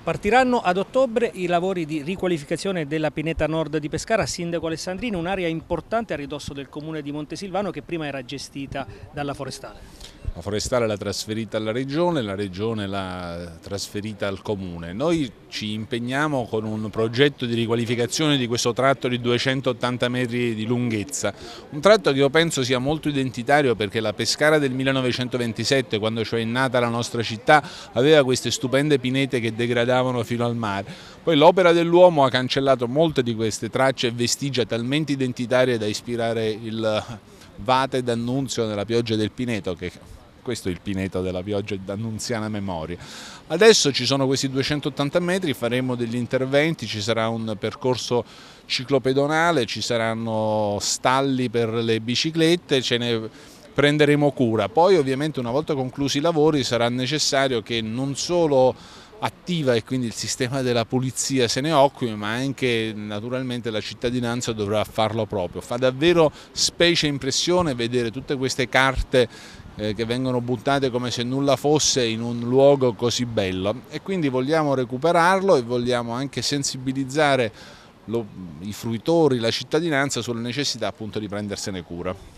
Partiranno ad ottobre i lavori di riqualificazione della pineta nord di Pescara, Sindaco Alessandrini, un'area importante a ridosso del comune di Montesilvano che prima era gestita dalla Forestale. La Forestale l'ha trasferita alla Regione, la Regione l'ha trasferita al Comune. Noi ci impegniamo con un progetto di riqualificazione di questo tratto di 280 metri di lunghezza, un tratto che io penso sia molto identitario perché la Pescara del 1927, quando cioè è nata la nostra città, aveva queste stupende pinete che degradavano fino al mare. Poi l'opera dell'uomo ha cancellato molte di queste tracce e vestigia talmente identitarie da ispirare il Vate d'Annunzio nella pioggia del Pineto, che questo è il Pineto della pioggia d'annunziana memoria. Adesso ci sono questi 280 metri, faremo degli interventi, ci sarà un percorso ciclopedonale, ci saranno stalli per le biciclette, ce ne prenderemo cura. Poi ovviamente una volta conclusi i lavori sarà necessario che non solo attiva e quindi il sistema della pulizia se ne occupi, ma anche naturalmente la cittadinanza dovrà farlo proprio. Fa davvero specie impressione vedere tutte queste carte che vengono buttate come se nulla fosse in un luogo così bello e quindi vogliamo recuperarlo e vogliamo anche sensibilizzare i fruitori, la cittadinanza sulla necessità appunto di prendersene cura.